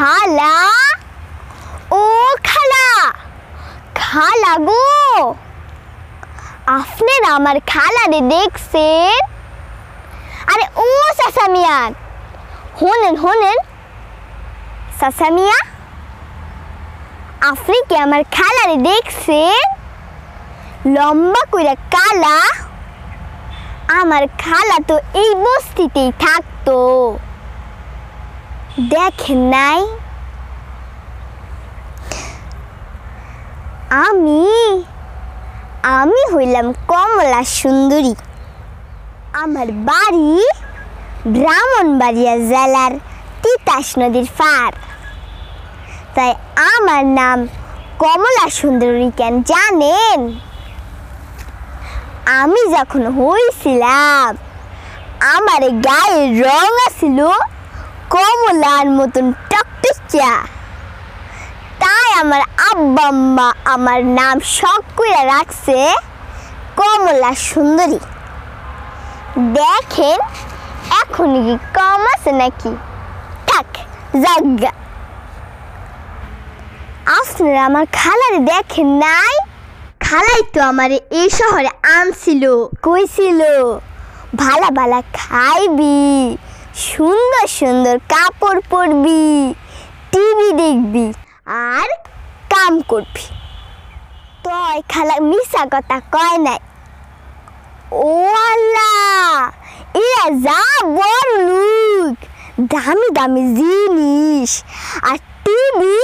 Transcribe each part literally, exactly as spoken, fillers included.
খালা ও খালা খালা গো আপনারা আমার খালারে দেখছেন? আরে ও চাচা মিয়া হোনেন হোনেন চাচা মিয়া আপনি কি আমার খালারে দেখছেন? লম্বা কইরা কালা, আমার খালা তো এই বস্তিতেই থাকতো, দেখেন নাই? আমি আমি হইলাম কমলা সুন্দরী। আমার বাড়ি ব্রাহ্মণবাড়িয়া জেলার তিতাস নদীর পার। তাই আমার নাম কমলা সুন্দরী কেন জানেন? আমি যখন হইছিলাম আমার গায়ের রং ছিল কমলার মতন টকটকিয়া, তাই আমার আব্বা আম্মা আমার নাম শখ করে রাখছে কমলা সুন্দরী। দেখেন এখন কি কম আছে নাকি? থাক জাগা। আপনারা আমার খালারে দেখেন নাই? খালাই তো আমার এই শহরে আনছিল, কইছিল ভালা ভালা খাইবি, সুন্দর সুন্দর কাপড় পরবি, টিভি দেখবি আর কাম করবি। তয় খালা মিশা কথা কয় নাই। ও আল্লাহ, এরা যা বড় লোক, দামি দামি জিনিস আর টিভি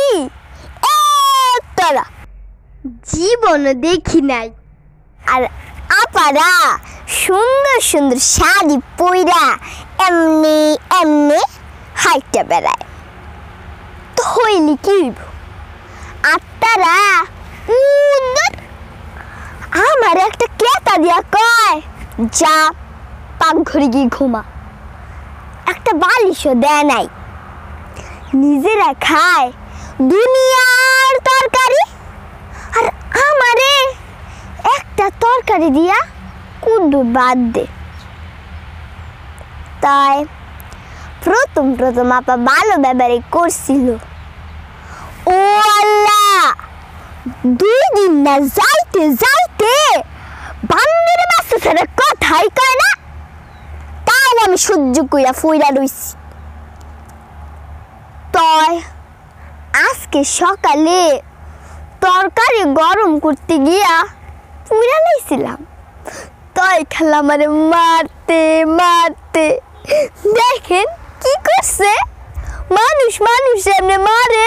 এতটা জীবনও দেখি নাই। আর আপারা সুন্দর সুন্দর শাড়ি পইরা এমনি এমনি হাইটা বেড়ায়, তো হইলি কি হইব? আর তারা আমার একটা ক্রেতা দিয়া কয় যা পাকঘরে গিয়ে ঘুমা, একটা বালিশও দেয় নাই, নিজেরা খায় দুনিয়ার তরকারি, আর আমারে একটা তরকারি দিয়া কুদ্দু বাদ দে। তাই প্রথম প্রথম আপা ভালো ব্যবহার করছিল। ও আল্লাহ, দুই দিন না যাইতে যাইতে বান্দির মাসে ছেড়ে কথাই কয় না, তাও আমি সহ্য কইরা ফইরা রইছি। তয় আজকে সকালে তরকারি গরম করতে গিয়া পুরা লাইছিলাম, তয় খালা আমারে মারতে মারতে, দেখেন কি করছে, মানুষ মানুষ এমনি মারে।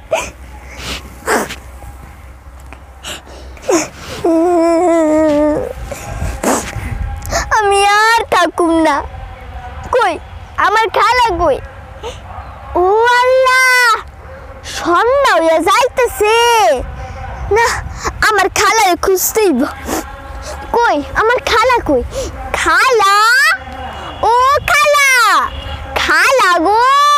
আমি আর থাকুম না। কই আমার খালা কই? ও আল্লাহ, সন্ধ্যা হইয়া যাইতেছে না, আমার খালারে খুঁজতেইব। কই আমার খালা কই? খালা ও খালা খালা গো।